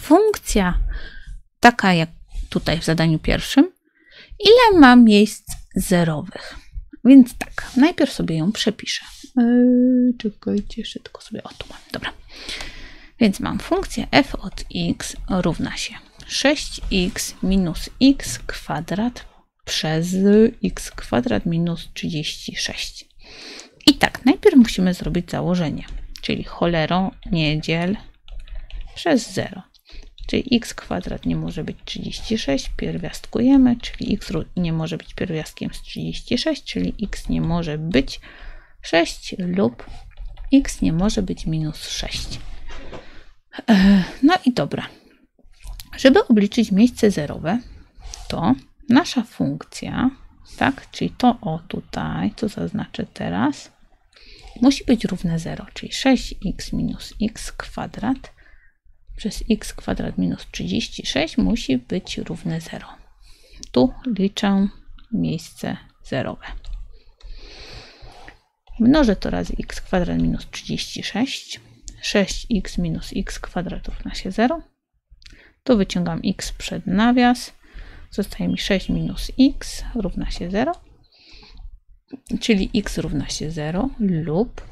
funkcja taka jak tutaj w zadaniu pierwszym, ile ma miejsc zerowych. Więc tak, najpierw sobie ją przepiszę. Czekajcie, jeszcze tylko sobie, o tu mam, dobra. Więc mam funkcję f od x równa się 6x minus x kwadrat przez x kwadrat minus 36. I tak, najpierw musimy zrobić założenie, czyli cholerą nie dziel przez 0. Czyli x kwadrat nie może być 36, pierwiastkujemy, czyli x nie może być pierwiastkiem z 36, czyli x nie może być 6 lub x nie może być minus 6. No i dobra. Żeby obliczyć miejsce zerowe, to nasza funkcja, tak, czyli to o tutaj, co zaznaczę teraz, musi być równe 0, czyli 6x minus x kwadrat przez x kwadrat minus 36 musi być równe 0. Tu liczę miejsce zerowe. Mnożę to razy x kwadrat minus 36. 6x minus x kwadrat równa się 0. Tu wyciągam x przed nawias. Zostaje mi 6 minus x równa się 0. Czyli x równa się 0 lub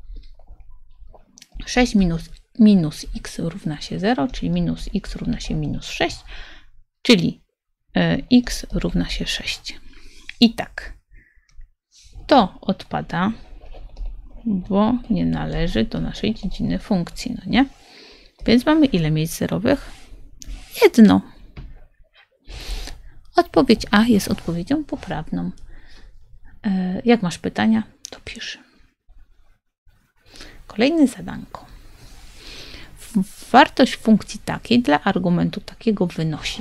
6 minus x równa się 0, czyli minus x równa się minus 6, czyli x równa się 6. I tak, to odpada, bo nie należy do naszej dziedziny funkcji, no nie? Więc mamy ile miejsc zerowych? Jedno. Odpowiedź A jest odpowiedzią poprawną. Jak masz pytania, to pisz. Kolejne zadanko. Wartość funkcji takiej dla argumentu takiego wynosi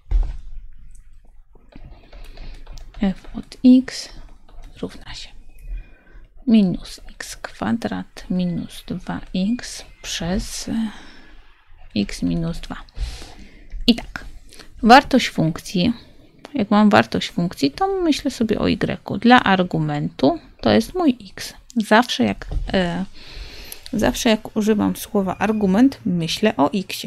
f od x równa się minus x kwadrat minus 2x przez x minus 2. I tak, wartość funkcji, jak mam wartość funkcji, to myślę sobie o y. Dla argumentu to jest mój x. Zawsze jak używam słowa argument, myślę o x.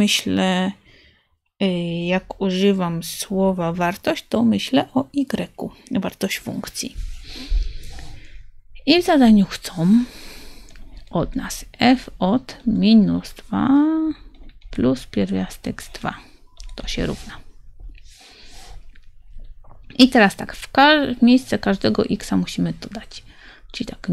Jak używam słowa wartość, to myślę o y, wartość funkcji. I w zadaniu chcą od nas f od minus 2 plus pierwiastek z 2. To się równa. I teraz tak, w miejsce każdego x musimy dodać. Czyli tak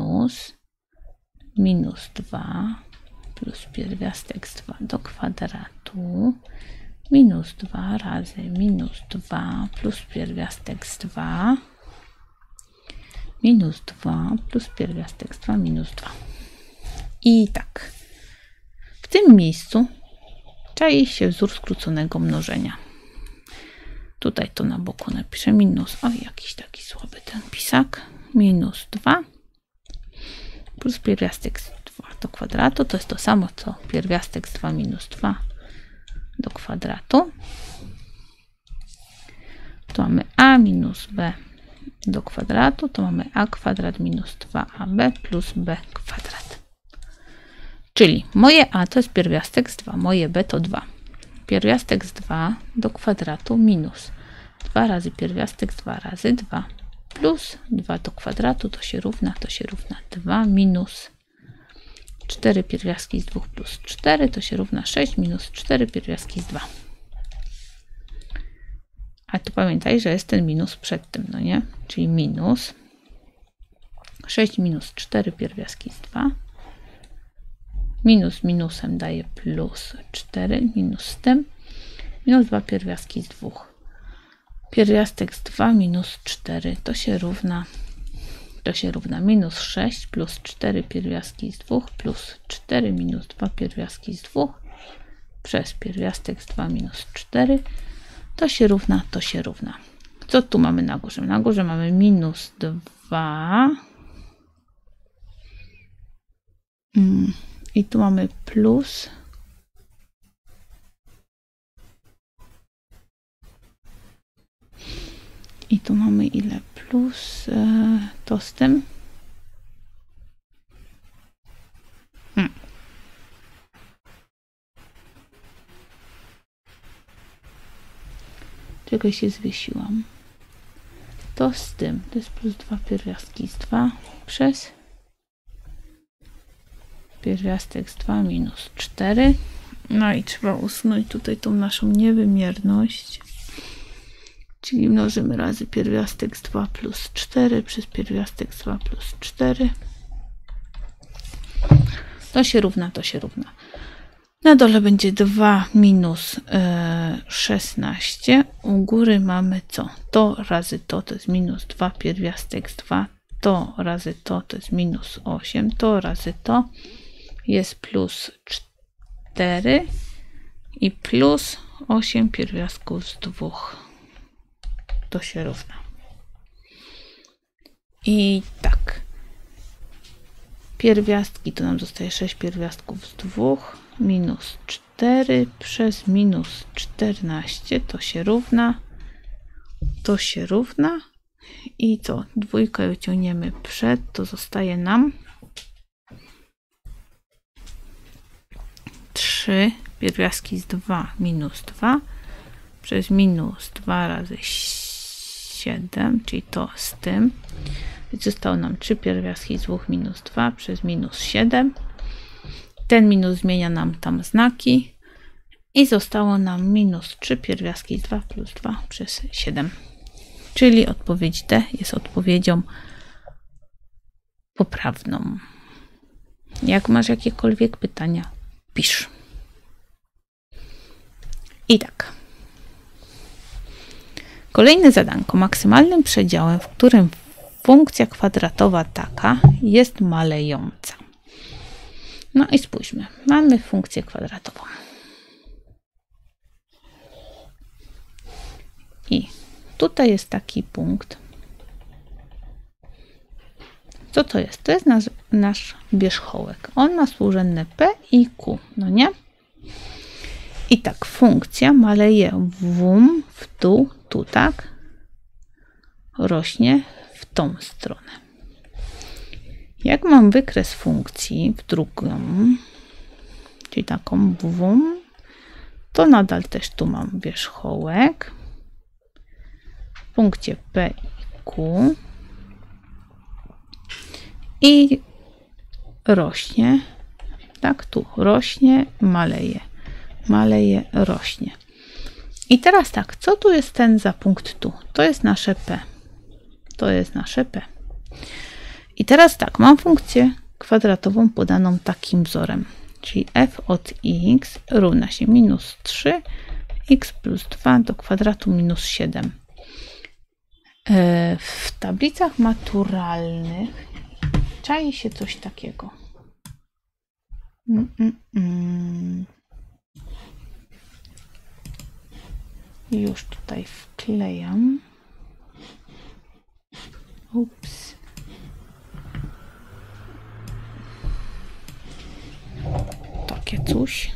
minus 2 plus pierwiastek z 2 do kwadratu minus 2 razy minus 2 plus pierwiastek z 2 minus 2 plus pierwiastek z 2 minus 2. I tak, w tym miejscu czai się wzór skróconego mnożenia. Tutaj to na boku napiszę minus, oj, jakiś taki słaby ten pisak, minus 2 plus pierwiastek z 2 do kwadratu, to jest to samo co pierwiastek z 2 minus 2 do kwadratu. Tu mamy a minus b do kwadratu, to mamy a kwadrat minus 2ab plus b kwadrat. Czyli moje a to jest pierwiastek z 2, moje b to 2. Pierwiastek z 2 do kwadratu minus 2 razy pierwiastek z 2 razy 2 plus 2 do kwadratu to się równa 2 minus 4 pierwiastki z 2 plus 4 to się równa 6 minus 4 pierwiastki z 2. A tu pamiętaj, że jest ten minus przed tym, no nie? Czyli minus 6 minus 4 pierwiastki z 2 minus minusem daje plus 4 minus z tym minus 2 pierwiastki z 2. Pierwiastek z 2 minus 4 to się równa minus 6 plus 4 pierwiastki z 2 plus 4 minus 2 pierwiastki z 2 przez pierwiastek z 2 minus 4 to się równa. Co tu mamy na górze? Na górze mamy minus 2 i tu mamy plus i tu mamy ile? Plus to z tym. Czego się zwiesiłam? To z tym. To jest plus 2 pierwiastki z 2 przez pierwiastek z 2 minus 4. No i trzeba usunąć tutaj tą naszą niewymierność. Czyli mnożymy razy pierwiastek z 2 plus 4 przez pierwiastek z 2 plus 4. To się równa, to się równa. Na dole będzie 2 minus 16. U góry mamy co? To razy to jest minus 2 pierwiastek z 2. To razy to jest minus 8. To razy to jest plus 4 i plus 8 pierwiastków z 2. To się równa. I tak. Pierwiastki to nam zostaje 6 pierwiastków z 2 minus 4 przez minus 14. To się równa. To się równa. I co? Dwójkę wyciągniemy przed. To zostaje nam 3 pierwiastki z 2 minus 2 przez minus 2 razy 7, czyli to z tym. Więc zostało nam 3 pierwiastki z 2 minus 2 przez minus 7. Ten minus zmienia nam tam znaki. I zostało nam minus 3 pierwiastki z 2 plus 2 przez 7. Czyli odpowiedź D jest odpowiedzią poprawną. Jak masz jakiekolwiek pytania, pisz. I tak. Kolejne zadanko. Maksymalnym przedziałem, w którym funkcja kwadratowa taka jest malejąca. No i spójrzmy. Mamy funkcję kwadratową. I tutaj jest taki punkt. Co to jest? To jest nasz wierzchołek. On ma współrzędne P i Q, no nie? I tak, funkcja maleje w dół, tu tak, rośnie w tą stronę. Jak mam wykres funkcji w drugą, czyli taką to nadal też tu mam wierzchołek w punkcie P i Q i rośnie, tak, tu rośnie, maleje, rośnie. I teraz tak, co tu jest ten za punkt tu? To jest nasze P. To jest nasze P. I teraz tak, mam funkcję kwadratową podaną takim wzorem. Czyli f od x równa się minus 3 x plus 2 do kwadratu minus 7. W tablicach maturalnych czai się coś takiego. Już tutaj wklejam. Ups. Takie coś.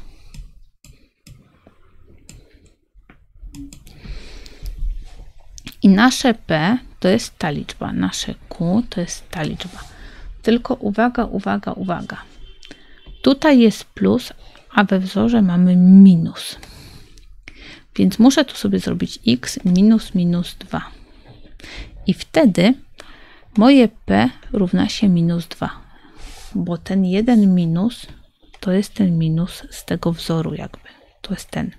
I nasze P to jest ta liczba, nasze Q to jest ta liczba. Tylko uwaga, uwaga, uwaga. Tutaj jest plus, a we wzorze mamy minus. Więc muszę tu sobie zrobić x minus minus 2. I wtedy moje P równa się minus 2. Bo ten jeden minus to jest ten minus z tego wzoru jakby. To jest ten.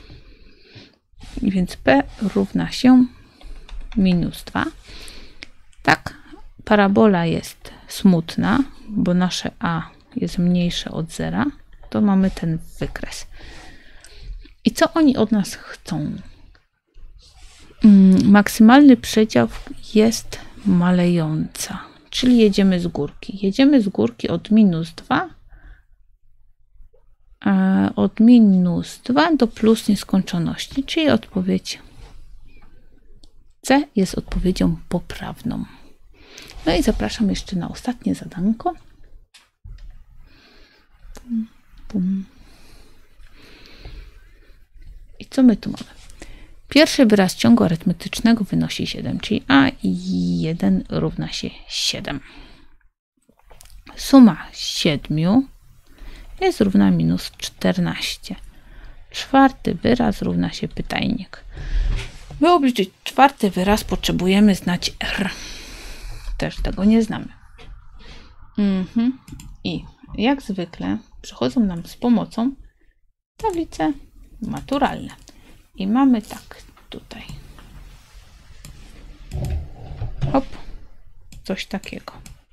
Więc P równa się minus 2. Tak, parabola jest smutna, bo nasze A jest mniejsze od zera. To mamy ten wykres. I co oni od nas chcą? Maksymalny przedział jest malejąca, czyli jedziemy z górki. Jedziemy z górki od minus 2, od minus 2 do plus nieskończoności, czyli odpowiedź C jest odpowiedzią poprawną. No i zapraszam jeszcze na ostatnie zadanko. I co my tu mamy? Pierwszy wyraz ciągu arytmetycznego wynosi 7, czyli a i 1 równa się 7. Suma 7 jest równa minus 14. Czwarty wyraz równa się pytajnik. By obliczyć czwarty wyraz, potrzebujemy znać r. Też tego nie znamy. I jak zwykle przychodzą nam z pomocą tablice maturalne. I mamy tak tutaj. Hop. Coś takiego.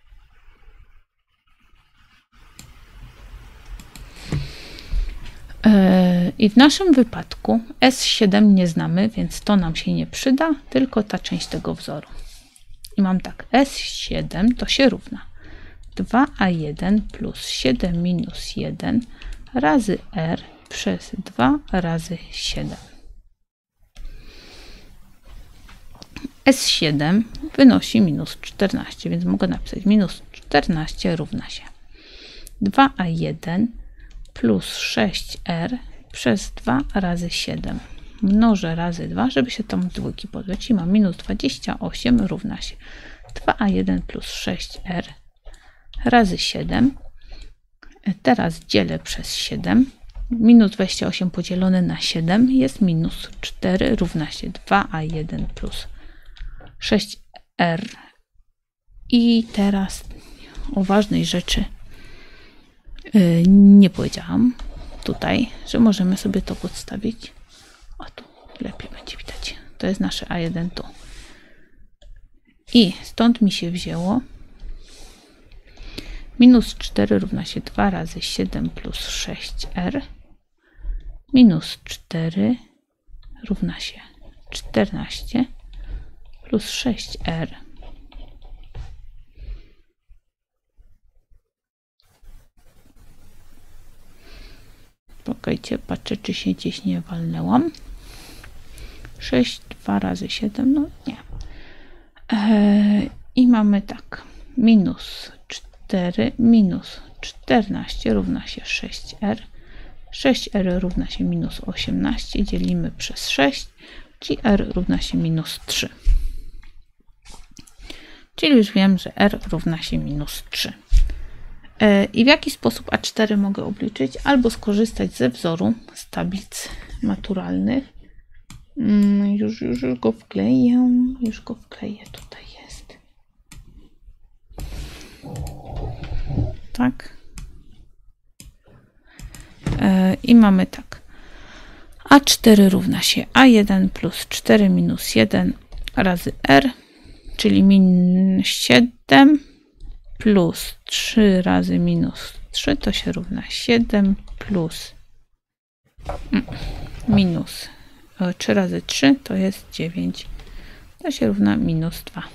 I w naszym wypadku S7 nie znamy, więc to nam się nie przyda, tylko ta część tego wzoru. I mam tak, S7 to się równa 2a1 plus 7 minus 1 razy r przez 2 razy 7. S7 wynosi minus 14, więc mogę napisać minus 14 równa się 2a1 plus 6r przez 2 razy 7. Mnożę razy 2, żeby się tam dwójki pozbyć. I mam minus 28 równa się 2a1 plus 6r razy 7. Teraz dzielę przez 7. Minus 28 podzielone na 7 jest minus 4 równa się 2a1 plus 6r. I teraz o ważnej rzeczy nie powiedziałam tutaj, że możemy sobie to podstawić. O, tu lepiej będzie widać. To jest nasze A1 tu. I stąd mi się wzięło minus 4 równa się 2 razy 7 plus 6r. Minus 4 równa się 14 plus 6r. Czekajcie, patrzę, czy się gdzieś nie walnęłam. 6, 2 razy 7, no nie. I mamy tak, minus 4 minus 14 równa się 6r. 6r równa się minus 18, dzielimy przez 6, czyli r równa się minus 3. Czyli już wiem, że r równa się minus 3. I w jaki sposób A4 mogę obliczyć? Albo skorzystać ze wzoru z tablic maturalnych. Już go wkleję. Już go wkleję. Tutaj jest. Tak. I mamy tak. A4 równa się A1 plus 4 minus 1 razy R, czyli min 7 plus 3 razy minus 3 to się równa 7 plus minus 3 razy 3 to jest 9. To się równa minus 2.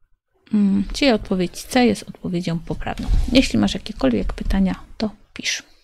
Czyli odpowiedź C jest odpowiedzią poprawną. Jeśli masz jakiekolwiek pytania, to pisz.